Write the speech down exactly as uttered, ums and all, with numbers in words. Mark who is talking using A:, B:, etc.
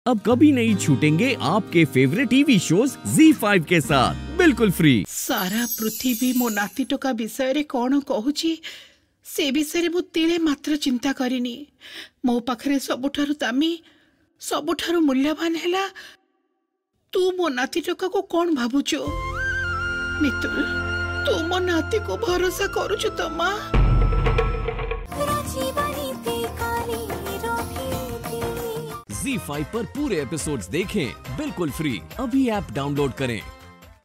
A: अब कभी नहीं छूटेंगे आपके favourite TV shows Zee five के साथ बिल्कुल फ्री।
B: सारा पृथ्वी मो नाती टोका विषय रे कौन कहूची से विषय मु तिले मात्र चिंता करिनी। मो पाखरे सबुठारु दामी सबुठारु मूल्यवान हैला तू मो नाती टोका को कौन भाबुचो? मितुल तू मो नाती को भरोसा करूछु तो मां?
A: ज़ी फाइव पर पूरे एपिसोड्स देखें बिल्कुल फ्री। अभी ऐप डाउनलोड करें।